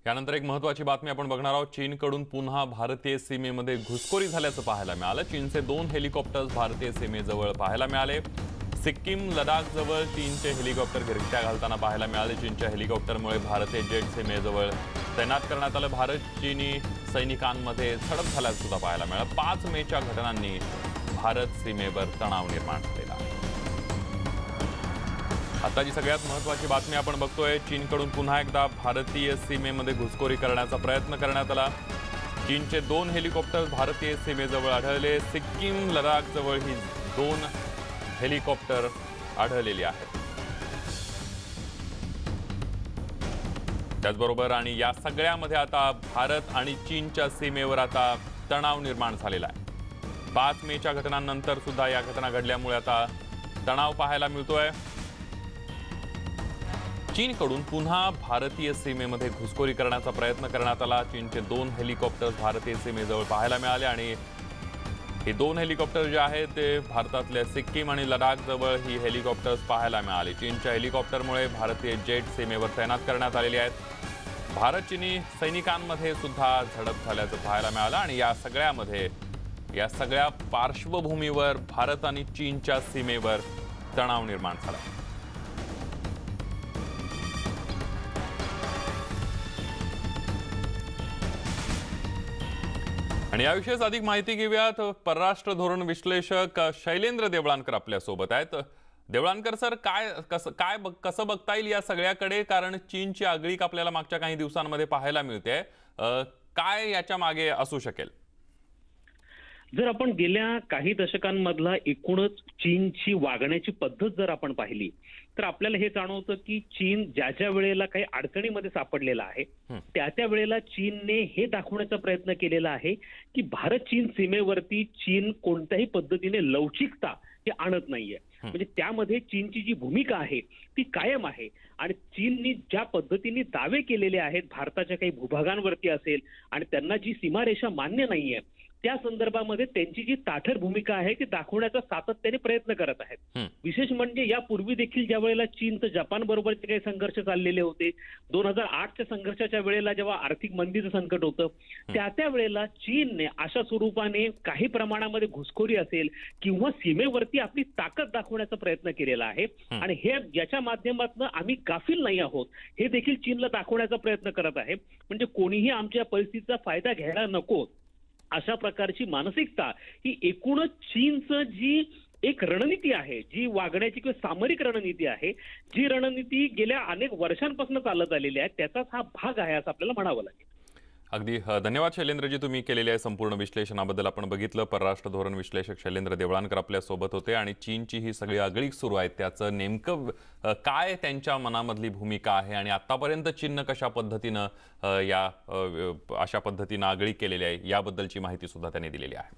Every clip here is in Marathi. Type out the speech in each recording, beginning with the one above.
यानंतर एक महत्त्वाची बातमी आपण बघणार आहोत। चीनकडून पुन्हा भारतीय सीमेमध्ये घुसखोरी झाल्याचं पाहायला मिळालं। चीनचे 2 हेलिकॉप्टर्स भारतीय सीमेजवळ पाहायला मिळाले। सिक्कीम लडाख जवळ चीनचे हेलिकॉप्टर गिरट्या घालताना पाहायला मिळाले। चीनच्या हेलिकॉप्टरमुळे भारतीय जेट सीमेजवळ तैनात करण्यात आलं। भारत चीनी सैनिकांमध्ये झडप झाल्याचं सुद्धा पाहायला मिळालं। 5 मेच्या घटनांनी भारत सीमेवर तणाव निर्माण झालेला आहे। आताची सगळ्यात महत्त्वाची बातमी आपण बघतोय। चीनकडून पुन्हा एकदा भारतीय सीमेमध्ये घुसखोरी करण्याचा प्रयत्न करण्यात आला। चीनचे 2 हेलिकॉप्टर भारतीय सीमेजवळ आढळले। सिक्कीम लडाख जवळ ही 2 हेलिकॉप्टर आढळलेली आहेत। त्याचबरोबर आणि या सगळ्यामध्ये आता भारत आणि चीनच्या सीमेवर आता तणाव निर्माण झालेला आहे। 5 मेच्या घटनांनंतर सुद्धा या घटना घडल्यामुळे आता तणाव पाहायला मिळतोय। चीनकडून पुन्हा भारतीय सीमेमध्ये घुसखोरी करण्याचा प्रयत्न करण्यात आला। चीनचे 2 हेलिकॉप्टर्स भारतीय सीमेजवळ पाहायला मिळाले आणि हे 2 हेलिकॉप्टर जे आहेत ते भारतातल्या सिक्कीम आणि लडाख जवळ ही हेलिकॉप्टर्स पाहायला मिळाली। चीनच्या हेलिकॉप्टरमुळे भारतीय जेट सीमेवर तैनात करण्यात आलेली आहेत। भारत चीनी सैनिकांमध्ये सुद्धा झडप झाल्याचं पाहायला मिळालं आणि या सगळ्या पार्श्वभूमीवर भारत आणि चीनच्या सीमेवर तणाव निर्माण झाला। आणि याविषयीच अधिक माहिती घेऊयात। परराष्ट्र धोरण विश्लेषक शैलेंद्र देवळानकर आपल्या सोबत आहेत। देवळानकर सर, कसं बघता येईल या सगळ्याकडे? कारण चीनची आगळीक आपल्याला मागच्या काही दिवसांमध्ये पाहायला मिळते। काय याच्या मागे असू शकेल? जर आपण गेल्या काही दशकांमधला एकूणच चीनची वागण्याची पद्धत जर आपण पाहिली तर आपल्याला हे जाणवतं की चीन ज्या वेळेला काही अडचणीमध्ये सापडलेला आहे त्या वेळेला चीनने हे दाखवण्याचा प्रयत्न केलेला आहे की भारत चीन सीमेवरती चीन कोणत्याही पद्धतीने लवचिकता हे आणत नाहीये। म्हणजे त्यामध्ये चीनची जी भूमिका आहे ती कायम आहे आणि चीननी ज्या पद्धतीने दावे केलेले आहेत भारताच्या काही भूभागांवरती असेल आणि त्यांना जी सीमारेषा मान्य नाहीये त्या संदर्भामध्ये त्यांची जी ताठर भूमिका आहे ती दाखवण्याचा सातत्याने प्रयत्न करत आहेत। विशेष म्हणजे यापूर्वी देखील ज्या वेळेला चीनचं जपान बरोबरचे काही संघर्ष चाललेले होते, 2008च्या संघर्षाच्या वेळेला जेव्हा आर्थिक मंदीचं संकट होतं त्या वेळेला चीनने अशा स्वरूपाने काही प्रमाणामध्ये घुसखोरी असेल किंवा सीमेवरती आपली ताकद दाखवण्याचा प्रयत्न केलेला आहे आणि हे याच्या माध्यमातून आम्ही गाफील नाही आहोत हे देखील चीनला दाखवण्याचा प्रयत्न करत आहे। म्हणजे कोणीही आमच्या परिस्थितीचा फायदा घ्यायला नको अशा प्रकारची मानसिकता ही एकूणच चीनचं जी एक रणनीती आहे, जी वागण्याची किंवा सामरिक रणनीती आहे, जी रणनीती गेल्या अनेक वर्षांपासून चालत आलेली आहे त्याचाच हा भाग आहे असं आपल्याला म्हणावं लागेल। अगदी धन्यवाद शैलेंद्रजी, तुम्ही केलेल्या संपूर्ण विश्लेषणाबद्दल। आपण बघितलं परराष्ट्र धोरण विश्लेषक शैलेंद्र देवळानकर आपल्या सोबत होते आणि चीनची ही सगळी आगळीक सुरू आहे त्याचं नेमकं काय त्यांच्या मनामधली भूमिका आहे आणि आतापर्यंत चीननं कशा पद्धतीनं अशा पद्धतीनं आगळीक केलेली आहे याबद्दलची माहिती सुद्धा त्यांनी दिलेली आहे।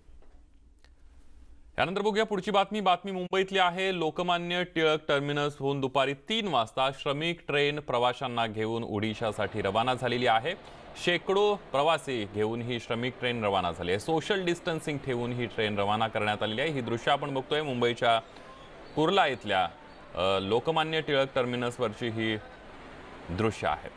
यानंतर बघूया पुढची बातमी मुंबईतली आहे। लोकमान्य टिळक टर्मिनसहून दुपारी 3 वाजता श्रमिक ट्रेन प्रवाशांना घेऊन ओडिशासाठी रवाना झालेली आहे। शेकडो प्रवासी घेऊन ही श्रमिक ट्रेन रवाना झाली आहे। सोशल डिस्टन्सिंग ठेवून ही ट्रेन रवाना करण्यात आलेली आहे। ही दृश्य आपण बघतोय मुंबईच्या कुर्ला इथल्या लोकमान्य टिळक टर्मिनसवरची ही दृश्य आहे।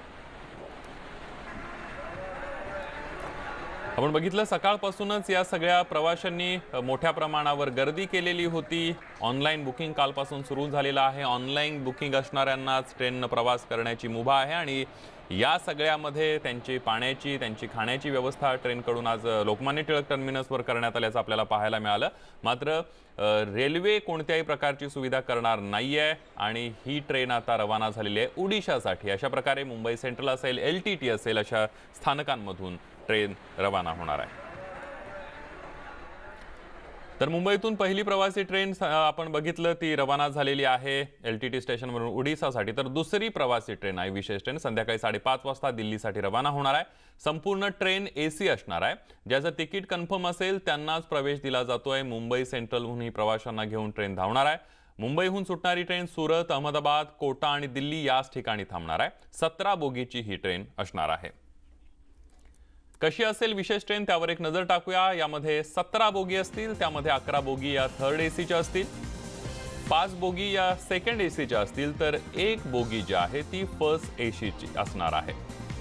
आपण बघितलं सकाळपासूनच या सगळ्या प्रवाशांनी मोठ्या प्रमाणावर गर्दी केलेली होती। ऑनलाईन बुकिंग कालपासून सुरू झालेलं आहे। ऑनलाईन बुकिंग असणाऱ्यांनाच ट्रेननं प्रवास करण्याची मुभा आहे आणि या सगळ्यामध्ये त्यांची पाण्याची त्यांची खाण्याची व्यवस्था ट्रेनकडून आज लोकमान्य टिळक टर्मिनसवर करण्यात आल्याचं आपल्याला पाहायला मिळालं। मात्र रेल्वे कोणत्याही प्रकारची सुविधा करणार नाहीये आणि ही ट्रेन आता रवाना झालेली आहे ओडिशासाठी। अशा प्रकारे मुंबई सेंट्रल असेल, LTT असेल अशा स्थानकांमधून ट्रेन रवाना होणार आहे। तर मुंबईतून पहिली प्रवासी ट्रेन आपण बघितलं ती रवाना झालेली आहे LTT स्टेशनवरून ओडिशासाठी। तर दुसरी प्रवासी ट्रेन आहे विशेष ट्रेन संध्याकाळी 5:30 वाजता दिल्लीसाठी रवाना होणार आहे। संपूर्ण ट्रेन AC असणार आहे। ज्याचं तिकीट कन्फर्म असेल त्यांनाच प्रवेश दिला जातोय। मुंबई सेंट्रलहून ही प्रवाशांना घेऊन ट्रेन धावणार आहे। मुंबईहून सुटणारी ट्रेन सुरत, अहमदाबाद, कोटा आणि दिल्ली याच ठिकाणी थांबणार आहे। 17 बोगीची ही ट्रेन असणार आहे। कशी असेल विशेष ट्रेन त्यावर एक नजर टाकूया। यामध्ये 17 बोगी असतील, त्यामध्ये 11 बोगी या थर्ड ACच्या असतील, 5 बोगी या सेकंड ACच्या असतील, तर 1 बोगी जी आहे ती फर्स्ट ACची असणार आहे।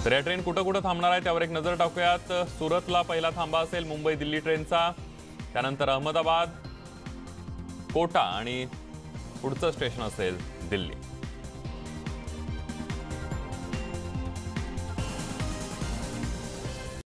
तर या ट्रेन कुठं कुठं थांबणार आहे त्यावर एक नजर टाकूयात। सुरतला पहिला थांबा असेल मुंबई दिल्ली ट्रेनचा, त्यानंतर अहमदाबाद, कोटा आणि पुढचं स्टेशन असेल दिल्ली।